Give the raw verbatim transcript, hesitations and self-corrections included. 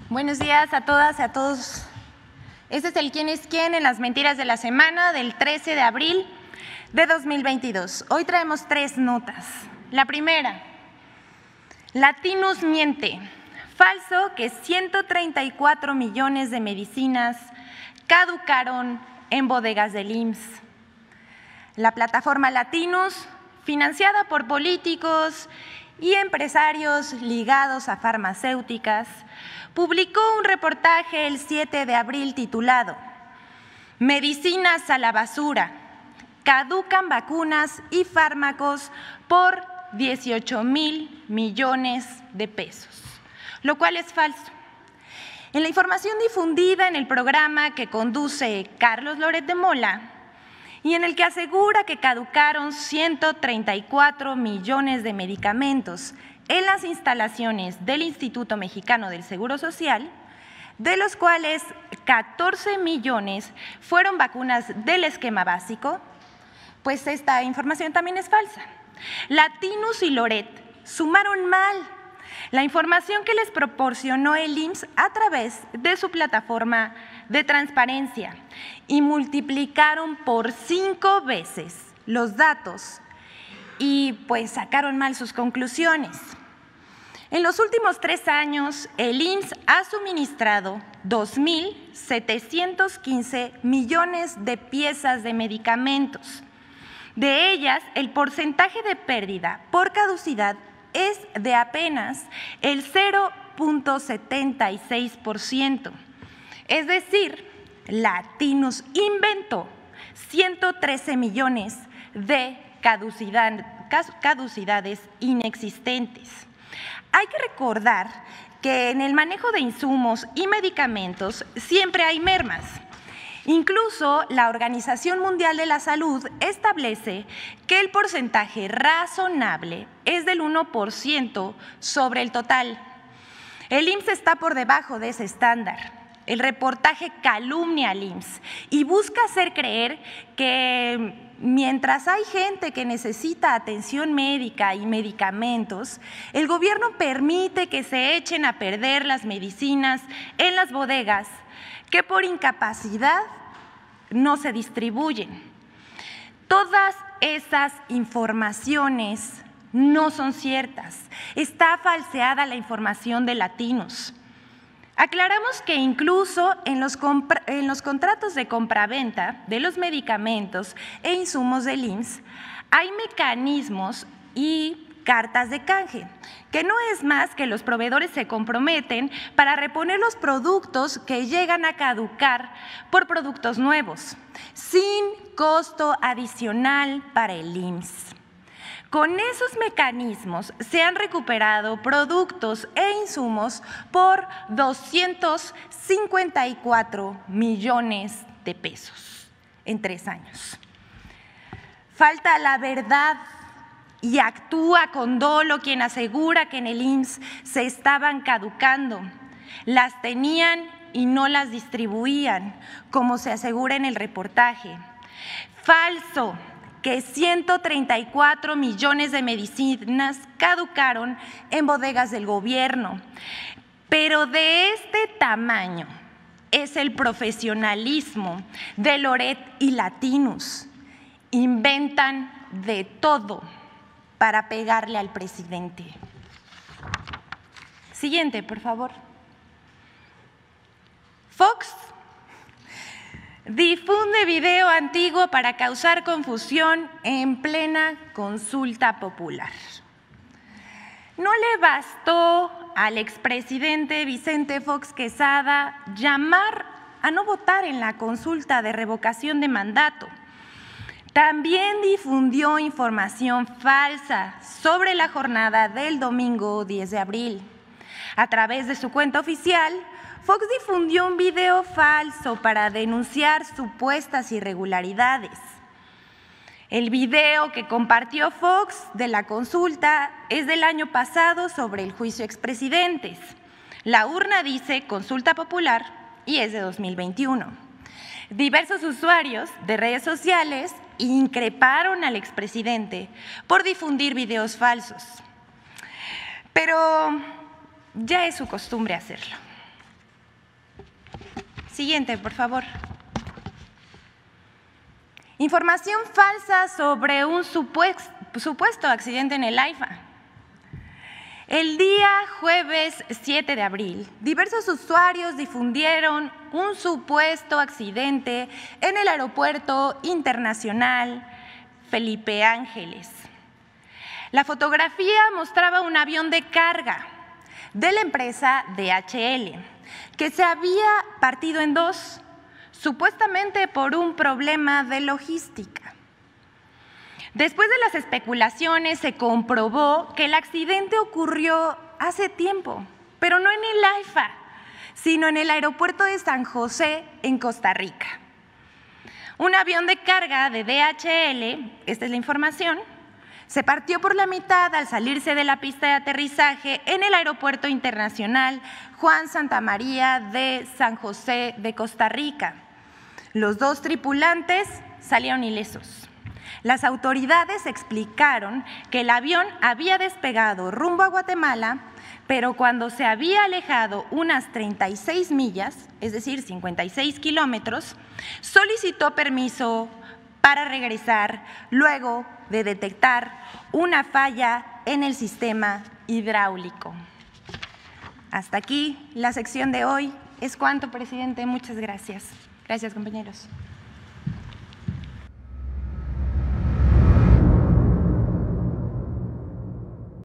Buenos días a todas y a todos. Este es el quién es quién en las mentiras de la semana del trece de abril de dos mil veintidós. Hoy traemos tres notas. La primera, Latinus miente. Falso que ciento treinta y cuatro millones de medicinas caducaron en bodegas del I M S S. La plataforma Latinus, financiada por políticos y empresarios ligados a farmacéuticas, publicó un reportaje el siete de abril titulado Medicinas a la basura, caducan vacunas y fármacos por dieciocho mil millones de pesos, lo cual es falso. En la información difundida en el programa que conduce Carlos Loret de Mola y en el que asegura que caducaron ciento treinta y cuatro millones de medicamentos en las instalaciones del Instituto Mexicano del Seguro Social, de los cuales catorce millones fueron vacunas del esquema básico, pues esta información también es falsa. Latinus y Loret sumaron mal la información que les proporcionó el I M S S a través de su plataforma de transparencia y multiplicaron por cinco veces los datos y pues sacaron mal sus conclusiones. En los últimos tres años, el I M S S ha suministrado dos mil setecientos quince millones de piezas de medicamentos. De ellas, el porcentaje de pérdida por caducidad es de apenas el cero punto setenta y seis por ciento. Es decir, Latinus inventó ciento trece millones de caducidad, caducidades inexistentes. Hay que recordar que en el manejo de insumos y medicamentos siempre hay mermas. Incluso la Organización Mundial de la Salud establece que el porcentaje razonable es del uno por ciento sobre el total. El I M S S está por debajo de ese estándar. El reportaje calumnia al I M S S y busca hacer creer que mientras hay gente que necesita atención médica y medicamentos, el gobierno permite que se echen a perder las medicinas en las bodegas que por incapacidad no se distribuyen. Todas esas informaciones no son ciertas. Está falseada la información de Latinus. Aclaramos que incluso en los, en los contratos de compraventa de los medicamentos e insumos del I M S S hay mecanismos y cartas de canje, que no es más que los proveedores se comprometen para reponer los productos que llegan a caducar por productos nuevos, sin costo adicional para el I M S S. Con esos mecanismos se han recuperado productos e insumos por doscientos cincuenta y cuatro millones de pesos en tres años. Falta la verdad y actúa con dolo quien asegura que en el I M S S se estaban caducando. Las tenían y no las distribuían, como se asegura en el reportaje. Falso que ciento treinta y cuatro millones de medicinas caducaron en bodegas del gobierno. Pero de este tamaño es el profesionalismo de Loret y Latinus. Inventan de todo para pegarle al presidente. Siguiente, por favor. Fox difunde video antiguo para causar confusión en plena consulta popular. No le bastó al expresidente Vicente Fox Quesada llamar a no votar en la consulta de revocación de mandato. También difundió información falsa sobre la jornada del domingo diez de abril. A través de su cuenta oficial, Fox difundió un video falso para denunciar supuestas irregularidades. El video que compartió Fox de la consulta es del año pasado sobre el juicio expresidentes. La urna dice consulta popular y es de dos mil veintiuno. Diversos usuarios de redes sociales increparon al expresidente por difundir videos falsos. Pero ya es su costumbre hacerlo. Siguiente, por favor. Información falsa sobre un supuesto, supuesto accidente en el AIFA. El día jueves siete de abril, diversos usuarios difundieron un supuesto accidente en el Aeropuerto Internacional Felipe Ángeles. La fotografía mostraba un avión de carga de la empresa D H L que se había partido en dos, supuestamente por un problema de logística. Después de las especulaciones se comprobó que el accidente ocurrió hace tiempo, pero no en el AIFA, sino en el aeropuerto de San José, en Costa Rica. Un avión de carga de D H L, esta es la información, se partió por la mitad al salirse de la pista de aterrizaje en el Aeropuerto Internacional Juan Santamaría de San José de Costa Rica. Los dos tripulantes salieron ilesos. Las autoridades explicaron que el avión había despegado rumbo a Guatemala, pero cuando se había alejado unas treinta y seis millas, es decir, cincuenta y seis kilómetros, solicitó permiso para regresar luego de detectar una falla en el sistema hidráulico. Hasta aquí la sección de hoy. Es cuanto, presidente. Muchas gracias. Gracias, compañeros.